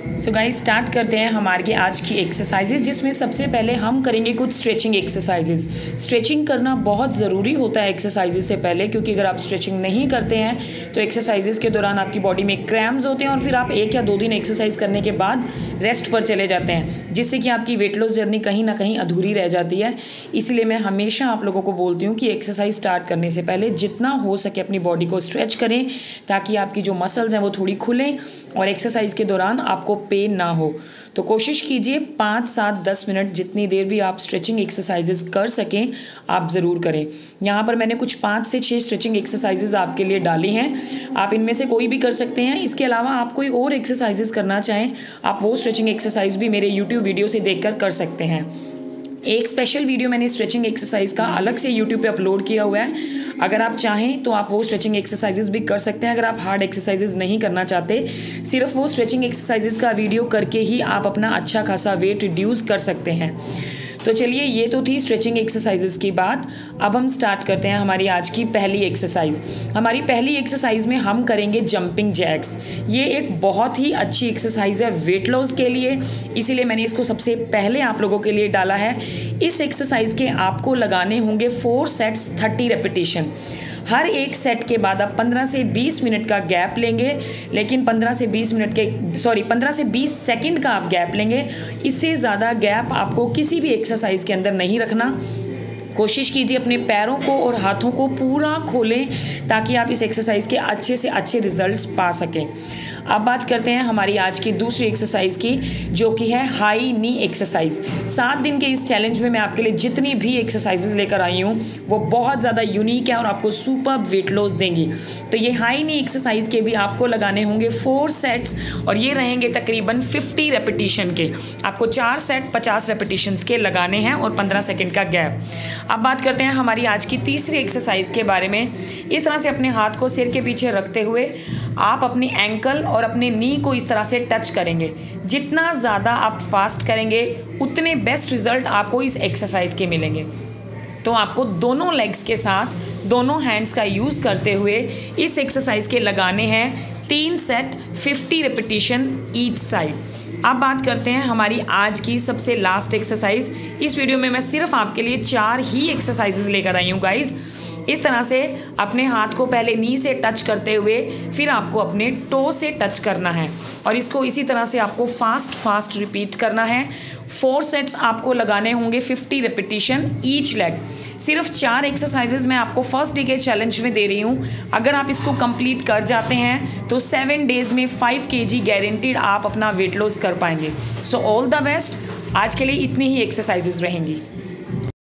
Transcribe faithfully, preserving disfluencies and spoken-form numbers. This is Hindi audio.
सो गाइस स्टार्ट करते हैं हमारी आज की एक्सरसाइजेज, जिसमें सबसे पहले हम करेंगे कुछ स्ट्रेचिंग एक्सरसाइजेज। स्ट्रेचिंग करना बहुत ज़रूरी होता है एक्सरसाइजेज से पहले, क्योंकि अगर आप स्ट्रेचिंग नहीं करते हैं तो एक्सरसाइजेज के दौरान आपकी बॉडी में क्रैम्स होते हैं और फिर आप एक या दो दिन एक्सरसाइज करने के बाद रेस्ट पर चले जाते हैं, जिससे कि आपकी वेट लॉस जर्नी कहीं ना कहीं अधूरी रह जाती है। इसलिए मैं हमेशा आप लोगों को बोलती हूँ कि एक्सरसाइज स्टार्ट करने से पहले जितना हो सके अपनी बॉडी को स्ट्रेच करें, ताकि आपकी जो मसल्स हैं वो थोड़ी खुलें और एक्सरसाइज के दौरान आपको पेन ना हो। तो कोशिश कीजिए पाँच सात दस मिनट जितनी देर भी आप स्ट्रेचिंग एक्सरसाइजेज कर सकें आप ज़रूर करें। यहाँ पर मैंने कुछ पाँच से छः स्ट्रेचिंग एक्सरसाइजेज आपके लिए डाली हैं, आप इनमें से कोई भी कर सकते हैं। इसके अलावा आप कोई और एक्सरसाइजेज करना चाहें, आप वो स्ट्रेचिंग एक्सरसाइज भी मेरे यूट्यूब वीडियो से देखकर कर सकते हैं। एक स्पेशल वीडियो मैंने स्ट्रेचिंग एक्सरसाइज का अलग से यूट्यूब पे अपलोड किया हुआ है, अगर आप चाहें तो आप वो स्ट्रेचिंग एक्सरसाइजेज भी कर सकते हैं। अगर आप हार्ड एक्सरसाइजेज नहीं करना चाहते, सिर्फ वो स्ट्रेचिंग एक्सरसाइजेज का वीडियो करके ही आप अपना अच्छा खासा वेट रिड्यूस कर सकते हैं। तो चलिए, ये तो थी स्ट्रेचिंग एक्सरसाइजेज की बात। अब हम स्टार्ट करते हैं हमारी आज की पहली एक्सरसाइज। हमारी पहली एक्सरसाइज में हम करेंगे जंपिंग जैक्स। ये एक बहुत ही अच्छी एक्सरसाइज है वेट लॉस के लिए, इसीलिए मैंने इसको सबसे पहले आप लोगों के लिए डाला है। इस एक्सरसाइज के आपको लगाने होंगे फोर सेट्स थर्टी रेपिटेशन। हर एक सेट के बाद आप पंद्रह से बीस मिनट का गैप लेंगे, लेकिन पंद्रह से बीस मिनट के सॉरी पंद्रह से बीस सेकंड का आप गैप लेंगे। इससे ज़्यादा गैप आपको किसी भी एक्सरसाइज के अंदर नहीं रखना। कोशिश कीजिए अपने पैरों को और हाथों को पूरा खोलें, ताकि आप इस एक्सरसाइज के अच्छे से अच्छे रिजल्ट्स पा सकें। अब बात करते हैं हमारी आज की दूसरी एक्सरसाइज की, जो कि है हाई नी एक्सरसाइज। सात दिन के इस चैलेंज में मैं आपके लिए जितनी भी एक्सरसाइजेज लेकर आई हूँ वो बहुत ज़्यादा यूनिक है और आपको सुपर वेट लॉस देंगी। तो ये हाई नी एक्सरसाइज के भी आपको लगाने होंगे फोर सेट्स, और ये रहेंगे तकरीबन फिफ्टी रेपिटेशन के। आपको चार सेट पचास रेपिटेशंस के लगाने हैं और पंद्रह सेकेंड का गैप। अब बात करते हैं हमारी आज की तीसरी एक्सरसाइज के बारे में। इस तरह से अपने हाथ को सिर के पीछे रखते हुए आप अपनी एंकल और अपने नी को इस तरह से टच करेंगे। जितना ज़्यादा आप फास्ट करेंगे उतने बेस्ट रिजल्ट आपको इस एक्सरसाइज के मिलेंगे। तो आपको दोनों लेग्स के साथ दोनों हैंड्स का यूज़ करते हुए इस एक्सरसाइज के लगाने हैं तीन set fifty repetition each side. अब बात करते हैं हमारी आज की सबसे लास्ट एक्सरसाइज। इस वीडियो में मैं सिर्फ आपके लिए चार ही एक्सरसाइजेज लेकर आई हूँ गाइज। इस तरह से अपने हाथ को पहले नी से टच करते हुए फिर आपको अपने टो से टच करना है, और इसको इसी तरह से आपको फास्ट फास्ट रिपीट करना है। फोर सेट्स आपको लगाने होंगे फिफ्टी रेपिटेशन ईच लेग। सिर्फ चार एक्सरसाइजेज मैं आपको फर्स्ट डे के चैलेंज में दे रही हूँ। अगर आप इसको कंप्लीट कर जाते हैं तो सेवन डेज में फाइव के जी गारंटीड आप अपना वेट लॉस कर पाएंगे। So all the best. आज के लिए इतनी ही एक्सरसाइजेज रहेंगी।